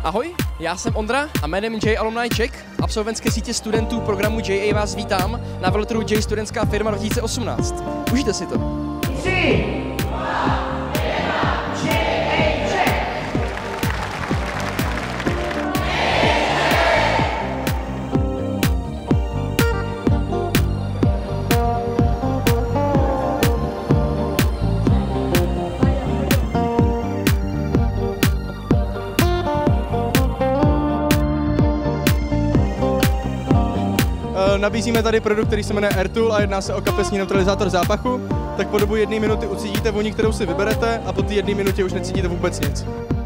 Ahoj, já jsem Ondra a jménem J Alumni Czech, absolventské sítě studentů programu JA vás vítám na veletrhu J Studentská firma 2018. Užijte si to. 3, 2, 1, JA Czech. Nabízíme tady produkt, který se jmenuje AirTool a jedná se o kapesní neutralizátor zápachu. Tak po dobu 1 minuty ucítíte vůni, kterou si vyberete, a po té 1 minutě už necítíte vůbec nic.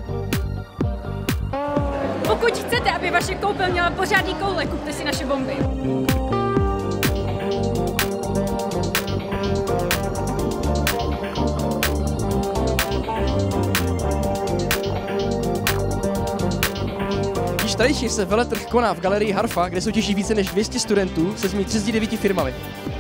Pokud chcete, aby vaše koupel měla pořádný koule, kupte si naše bomby. Tradičně se veletrh koná v galerii Harfa, kde soutěží více než 200 studentů se svými 39 firmami.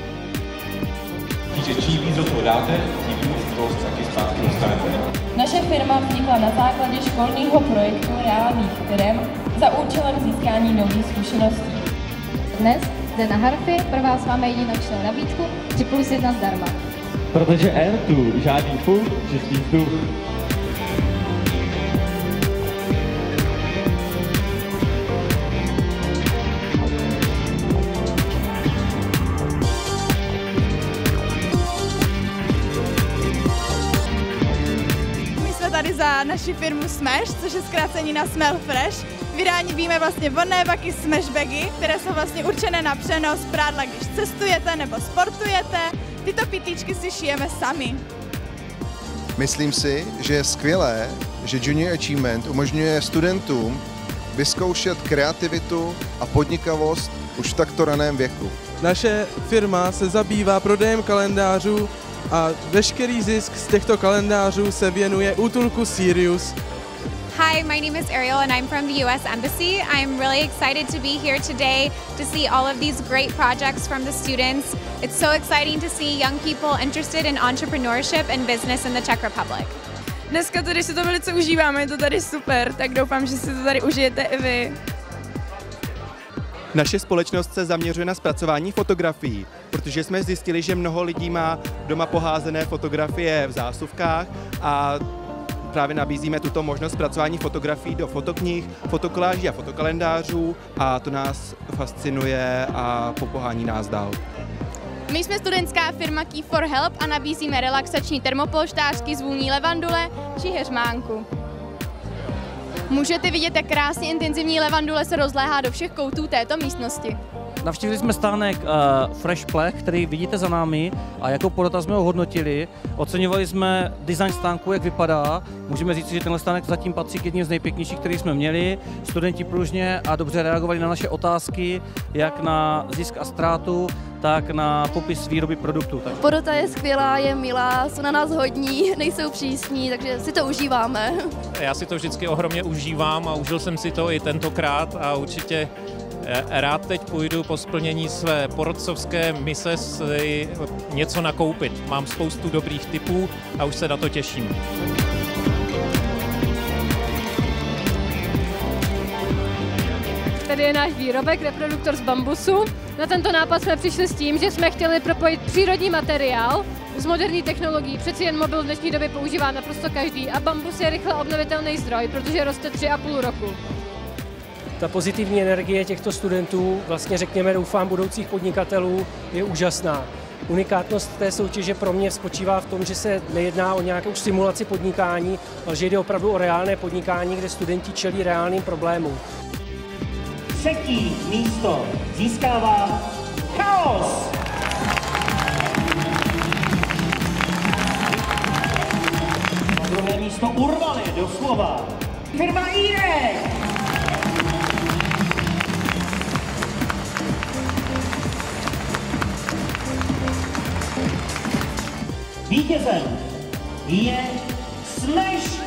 Čím víc do toho dáte, tím víc toho taky zpátky dostanete. Naše firma vznikla na základě školního projektu reálných firem za účelem získání nových zkušeností. Dnes zde na Harfě pro vás máme jedinečnou nabídku 3+1 zdarma. Protože AirTool žádný fuk, čistý vzduch. Tady za naši firmu Smash, což je zkrácení na Smell Fresh. Vyrábíme vlastně vodné bagy Smash bagy, které jsou vlastně určené na přenos prádla, když cestujete nebo sportujete. Tyto pytlíčky si šijeme sami. Myslím si, že je skvělé, že Junior Achievement umožňuje studentům vyzkoušet kreativitu a podnikavost už v takto raném věku. Naše firma se zabývá prodejem kalendářů a veškerý zisk z těchto kalendářů se věnuje útulku Sirius. Hi, my name is Ariel and I'm from the US Embassy. I'm really excited to be here today to see all of these great projects from the students. It's so exciting to see young people interested in entrepreneurship and business in the Czech Republic. Dneska tady si to velice užíváme, je to tady super, tak doufám, že si to tady užijete i vy. Naše společnost se zaměřuje na zpracování fotografií, protože jsme zjistili, že mnoho lidí má doma poházené fotografie v zásuvkách a právě nabízíme tuto možnost zpracování fotografií do fotoknih, fotokoláží a fotokalendářů a to nás fascinuje a popohání nás dál. My jsme studentská firma Key for Help a nabízíme relaxační termopolštářky z vůní levandule či heřmánku. Můžete vidět, jak krásně intenzivní levandule se rozléhá do všech koutů této místnosti. Navštívili jsme stánek Fresh Plech, který vidíte za námi, a jako porota jsme ho hodnotili. Oceňovali jsme design stánku, jak vypadá. Můžeme říct, že tenhle stánek zatím patří k jedním z nejpěknějších, který jsme měli. Studenti pružně a dobře reagovali na naše otázky, jak na zisk a ztrátu, tak na popis výroby produktu. Porota je skvělá, je milá, jsou na nás hodní, nejsou přísní, takže si to užíváme. Já si to vždycky ohromně užívám a užil jsem si to i tentokrát a určitě rád teď půjdu po splnění své porotcovské mise si něco nakoupit. Mám spoustu dobrých tipů a už se na to těším. Tady je náš výrobek, reproduktor z bambusu. Na tento nápad jsme přišli s tím, že jsme chtěli propojit přírodní materiál s moderní technologií. Přeci jen mobil v dnešní době používá naprosto každý a bambus je rychle obnovitelný zdroj, protože roste 3,5 roku. Ta pozitivní energie těchto studentů, vlastně řekněme doufám budoucích podnikatelů, je úžasná. Unikátnost té soutěže pro mě spočívá v tom, že se nejedná o nějakou simulaci podnikání, ale že jde opravdu o reálné podnikání, kde studenti čelí reálným problémům. 3. místo získává Chaos. Druhé místo urvali doslova firma Irek. Vítězem je Smash